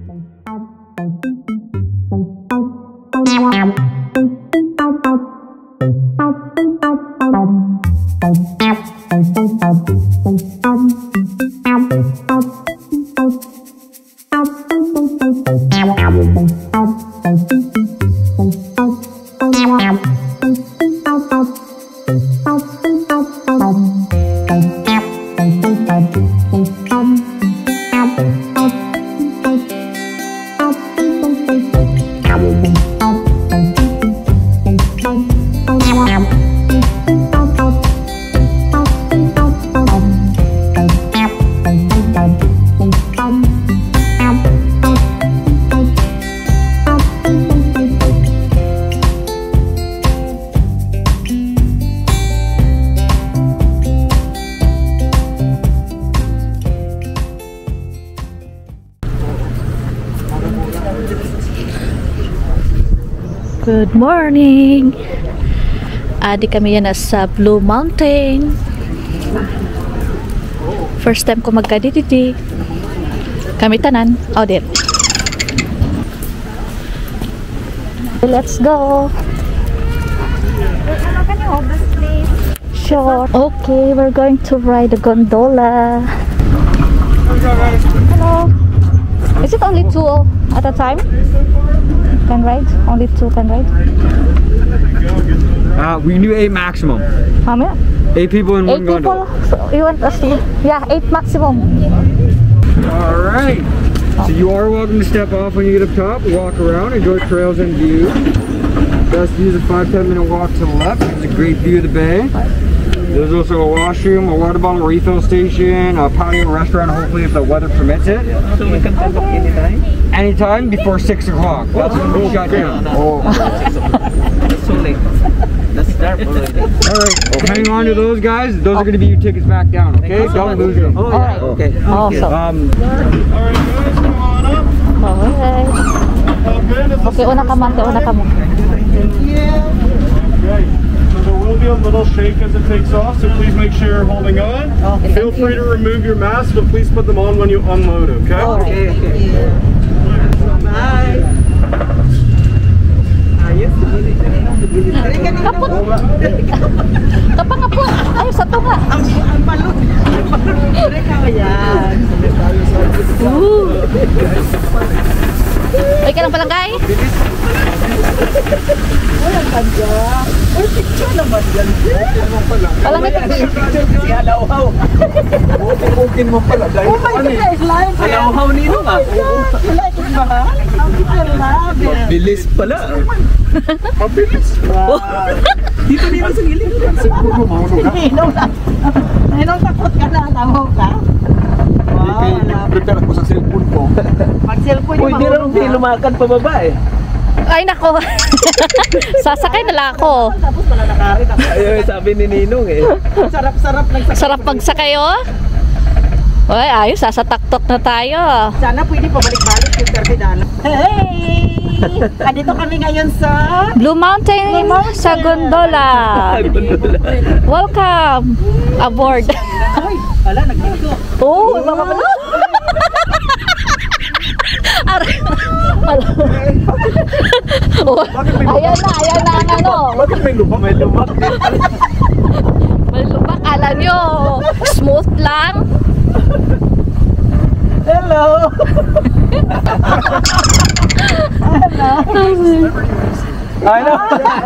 Good morning! Adi kami yan sa Blue Mountain. First time ko magka-didi. Kami tanan. Oh, dit. Let's go! Can you hold this, please? Sure. Okay, we're going to ride the gondola. Hello. Is it only 2 at a time? Can ride? Only 2 can ride? We do 8 maximum. How many? 8 people in 8 one people? gondola. So you want us to? Yeah, 8 maximum. Alright. So you are welcome to step off when you get up top, walk around, enjoy trails and views. Best view is a 5-10 minute walk to the left. It's a great view of the bay. There's also a washroom, a water bottle refill station, a patio restaurant, hopefully if the weather permits it. So we can come back anytime? Anytime before 6 o'clock. That's when we shut down. Oh, it's so late. That's dark already. Alright, well, hang on to those guys. Those are going to be your tickets back down, okay? Don't lose them. Oh, yeah. Okay. Also. Um, Alright guys, come on up. Okay. Okay, una ka man, una ka mo. Okay, so there will be a little shake as it takes off, so please make sure you're holding on. Okay, Feel free to remove your mask, but please put them on when you unload, okay? Okay, okay. Bye. Ayos. Kapot. Kapangapot. Ay, sa tunga. Ang balot. Ayan. Ay, ka lang palangkay? Walang kanya. Ay, picture naman yan. Palangkay. Picture kasi halaw-haw. okay mo pala. Oh my God, guys, live. Halaw-haw nino nga. Wala ito ba? Ang bilis pala. Mabilis. Wow. Dito nino sa gilid. Ninong takot ka na, tawag ka? Wow, wala. Prepare ako sa cellphone ko. Mag-cellphone yung Pwede rin di lumakad pababa eh. Ay, nako. Sasakay na lang ako. Tapos malalakarin ako. Ayun, sabi ni Ninong eh. Sarap-sarap lang sa Sarap magsakay, oh. Uy, ayos. Sasataktok na tayo. Sana pwede pabalik-balik yung Terminal. Hey! Andito kami ngayon sa Blue Mountain sa gondola. Welcome aboard. Ay, wala, nagdito. Oh, mga pala. Oh, ayan na ang ano. Bakit may lubak? May lubak. May lubak, kala nyo. Smooth lang. Hello! Ay na.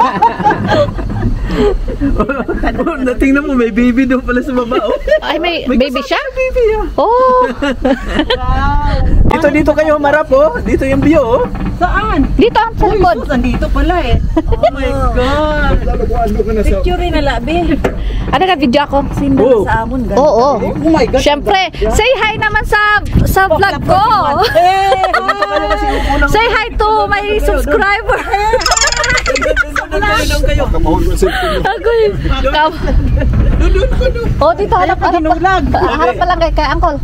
Natingnan mo, may baby doon pala sa baba. Oh. Ay, may baby siya? Baby ah. Oh. Wow! Dito kayo marap oh. Dito yung view oh. Saan? Dito ang sa likod. Sus, andito pala eh. Oh my God! Picture rin na labi. Ano ka video ako? Oh. Sa amon, ganda. Oo. Oh my God! Siyempre, say hi naman sa vlog ko. Hey! Say hi to my subscriber. kayo. Ako eh. Oh, dito hanap pa lang kay Uncle.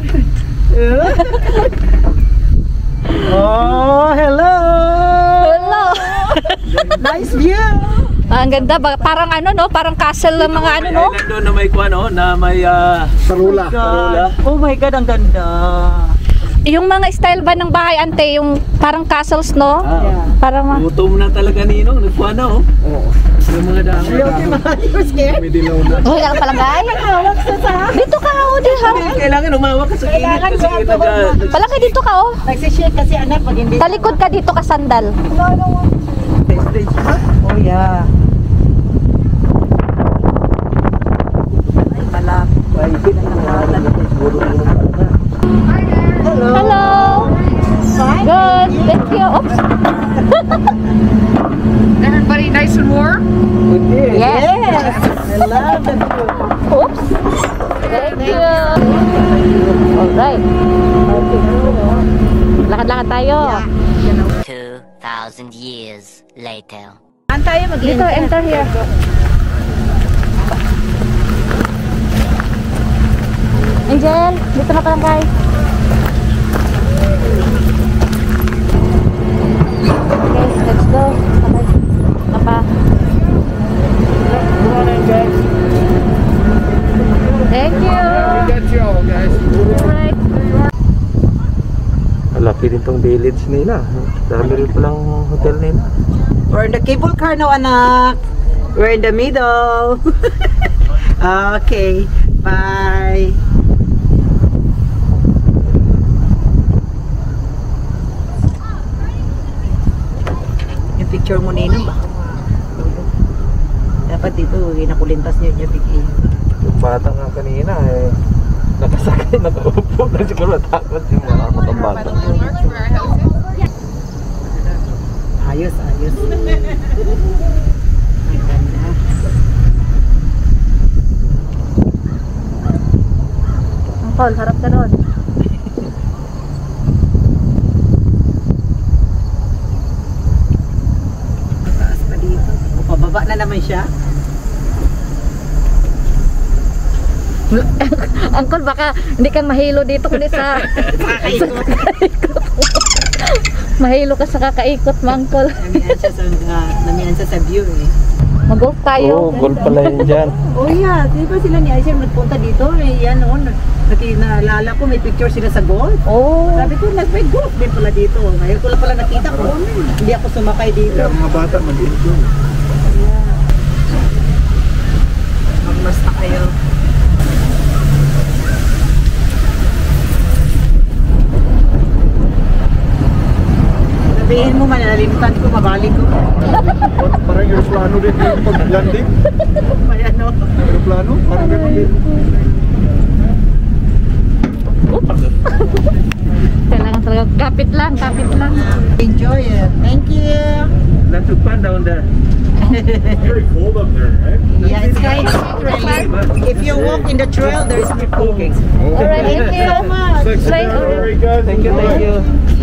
Oh, hello! Hello. Nice view! Ang ganda ba? Parang ano no? Parang castle ng mga ano no? Doon na may kuan oh, na may Sarula. Oh my God, ang ganda! Yung mga style ba ng bahay, ante, yung parang castles, no? Parang Gutom na talaga ninong. Nagpuan na oh. Oo. Yung mga dami. May dilaw na. oh, yan palagay. Dito ka, oh, di ha. Kailangan umawak ka sa init kasi Palagay dito ka, oh. Nagsishake kasi anak pag hindi. Talikod ka dito ka, sandal. stage pa. Oh yeah. Ay, malapit. Ay, pinangalan ko siguro naman talaga. Hello. Good. Thank you. Oops. Everybody nice and warm? Yes. I love the food. Oops. Thank you. Alright. Lakad-lakad tayo. 2,000 years later. Dito, enter here. Angel, dito na parang guys. Okay, let's go. Apa? Thank you. Got you all, guys. Alright. Malaki din tong village nila. Dami rin palang hotel nila. We're in the cable car now, anak. We're in the middle. Okay. Bye. Yung picture mo ninong ba? Dapat dito, inakulintas niya yung picture. Yung bata nga kanina eh. Nakasakay, nakaupo na siguro takot yung mga bata. Ayos, ayos. Ang ganda. Angkol, harap ka doon. Mataas pa dito. O, pababa na naman siya. Angkol, baka hindi ka mahilo dito kundi sa mahilo ka sa kakaikot mo, Angkol. Namihan siya sa view eh. Mag-golf tayo. Oo, gold pala yun dyan. Oh yeah, di ba sila ni Aisha nagpunta dito? Eh, yan noon, naalala ko may picture sila sa golf. Oh. Sabi ko, nag-may golf din pala dito. Ngayon ko lang pala nakita ko. Hindi ako sumakay dito. Kaya mga bata mag-enjoy. Magmasta kayo. Sabihin mo, manalimitan ko, mabalik ko. Parang aeroplano din yung pag-landing. May ano. Aeroplano, parang gano'n din. Kailangan talaga kapit lang, kapit lang. Enjoy it. Thank you. Lots of fun down there. Very cold up there, right? Yeah, it's kind of really. If you walk in the trail, there is people. Alright, thank you so much. Alright, guys. Thank you, thank you.